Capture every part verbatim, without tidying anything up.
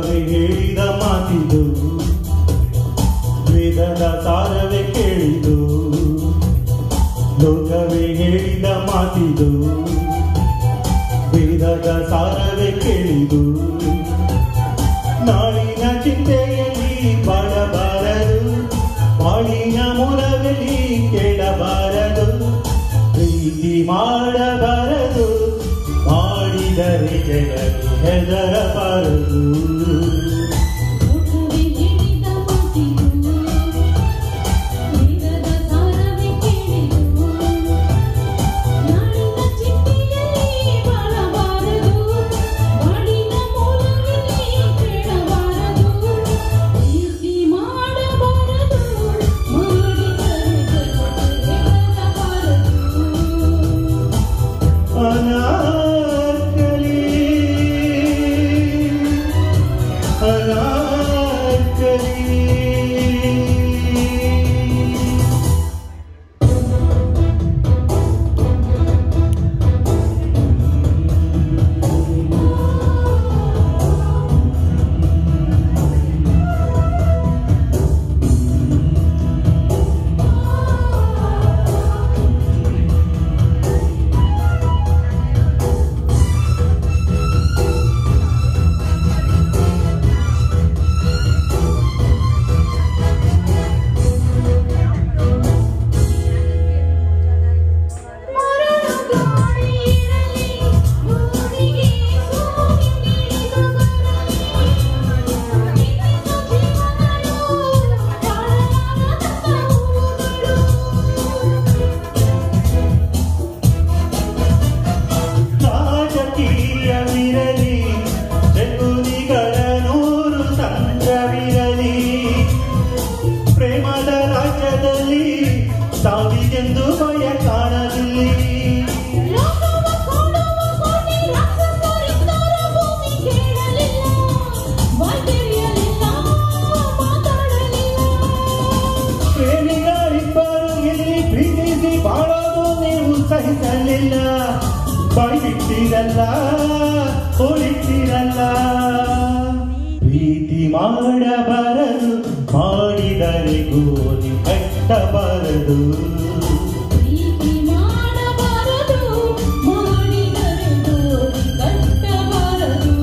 ಲೋಕವೇ ಹೇಳಿದ ಮಾತಿದು ವೇದದ ಸಾರವೇ ಕೇಳಿದು ಲೋಕವೇ ಹೇಳಿದ ಮಾತಿದು ವೇದದ ಸಾರವೇ ಕೇಳಿದು ನಾಳಿನ ಚಿಂತೆಯಲ್ಲಿ ಬಾಳಬಾರದು ಬಾಳಿನ ಮೂಲದಲ್ಲಿ ಕೇಳಬಾರದು ಪ್ರೀತಿ ಮಾಡಬಾರದು ಮಾಡಿದರೆ ಜಗತ್ತು ಹೆದರಬಾರದು ಸಾವಿಗೆಂದು ಭಯ ಕಾಣದಿಲ್ಲಿ ಪ್ರೇಮಿಗಳಿಬ್ಬರು ಇಲ್ಲಿ ಪ್ರೀತಿಸಿ ಬಾಳೋದು ನೀವು ಸಹಿಸಲಿಲ್ಲ ಬಾಯಿ ಬಿಟ್ಟಿರಲ್ಲ ಹೋಲಿಟ್ಟಿರಲ್ಲ ಪ್ರೀತಿ ಮಾಡಬಾರದು ಮಾಡಿದರೆ ಗೋಲಿ ಕಟ್ಟಬಾರದು ಪ್ರೀತಿ ಮಾಡಬಾರದು ಮಾಡಿದರೆ ಗೋಲಿ ಕಟ್ಟಬಾರದು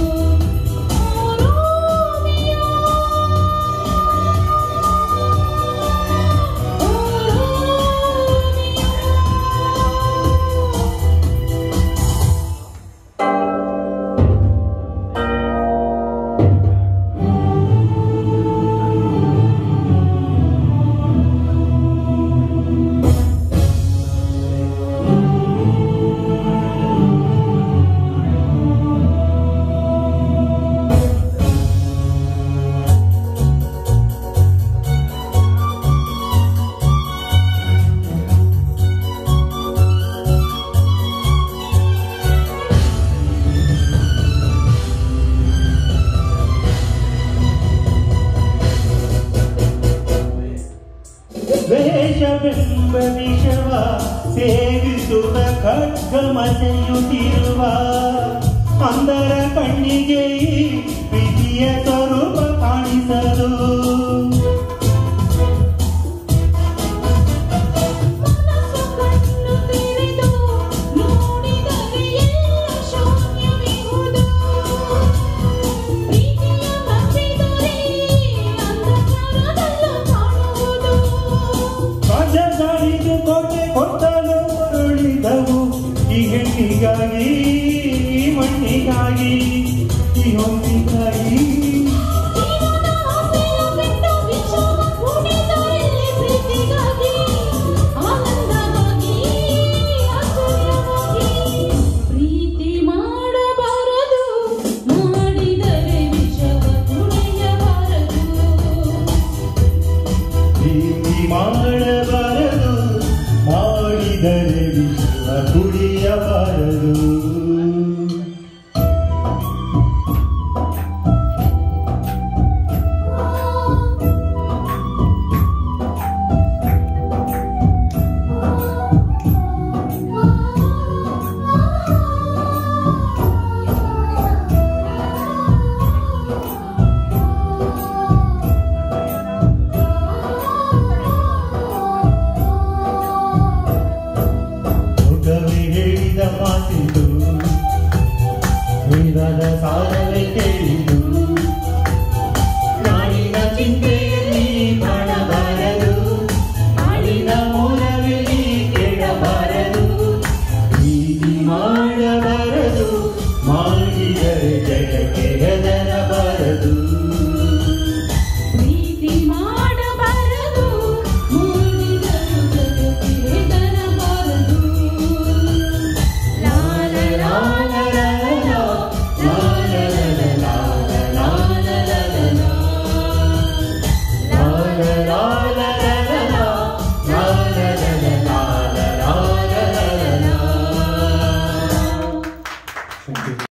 ದ್ವೇಷವೆಂಬ ವಿಷವ ಸೇವಿಸುವ ಖಡ್ಗಮಸೆಯುತ್ತಿರುವ ಅಂಧರ ಕಣ್ಣಿಗೆ ಪ್ರೀತಿಯ ಸ್ವರೂಪ ಕಾಣಿಸಲು ಕೋಟೆ ಕೊಟ್ಟಲು ಮರಳಿದವು ಈ ಹೆಣ್ಣಿಗಾಗಿ ಮಣ್ಣಿಗಾಗಿ ಈ ಹೊಂದಿಗಾಗಿ ಪ್ರೀತಿ ಮಾಡಬಾರದು ಮಾಡಿದರೆ ವಿಷವ ಕುಡಿಯಬಾರದು ಪ್ರೀತಿ ಮಾಡಬಾರದು ಮಾಡಿದರೆ ವಿಷವ ಕುಡಿಯಬಾರದು